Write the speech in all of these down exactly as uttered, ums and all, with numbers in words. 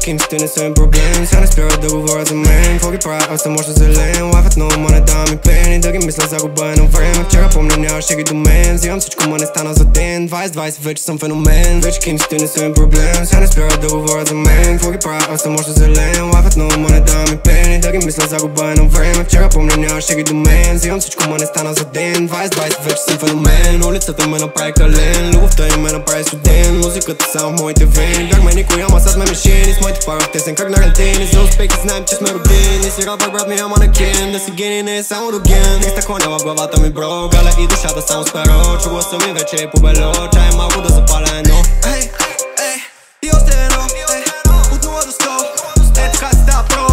Вече не са им проблем. Сега не спират да говорят за мен. Какво ги правя, аз съм още зелен. Лайфът много ма не дава ми пен. И да ги мисля загуба едно време. Вчера помня нямаше ги до мен. Взимам всичко, ма не стана за ден. двайсет двайсет вече съм феномен. Вече не са им проблем. Сега не спират да говорят за мен. Какво ги правя, аз съм още зелен. Лайфът много ма не дава ми пен. И да ги мисля загуба едно време. Вчера помня нямаше ги до мен. Взимам всичко, ма не стана за ден. двайсет двайсет вече съм феномен. Улицата ме направи кален. Любовта им ме направи студен. Музиката само в моите вени. Бяхме никой, ама сега сме мишени. С моите пара в тесен кръг на рентени. За успехи знаем, че сме родени. Си рапър, брат ми, ама на кен. Да си гений не е само до ген. Триста коня в главата ми, бро. Галя и душата само с перо. Чула съм и вече е побело. Чай малко да запаля едно. Ей, ей, и още едно. От нула до сто. Е, така си става про.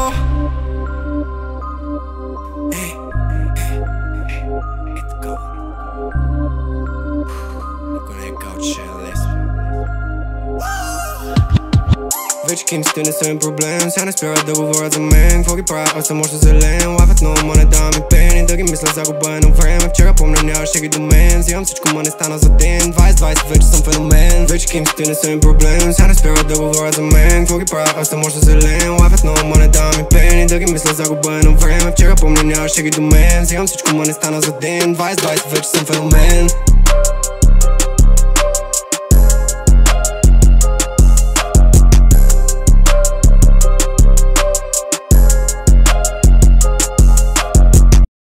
Ей, ей, ей, така. Ако не е кауче, лес. Вече кинците не са им проблем. Сега не спират да говорят за мен. Какво ги правя, аз съм още зелен. Лайфът много ма не дава ми пен. И да ги мисля загуба едно време. Вчера помня нямаше ги до мен. Взимам всичко, ма не стана за ден. двайсет двайсет вече съм феномен. Вече кинците не са им проблем. Сега не спират да говорят за мен. Какво ги правя, аз съм още зелен. Лайфът много ма не дава ми пен. И да ги мисля загуба едно време. Вчера помня нямаше ги до мен. Взимам всичко, ма не стана за ден. двайсет двайсет вече съм феномен.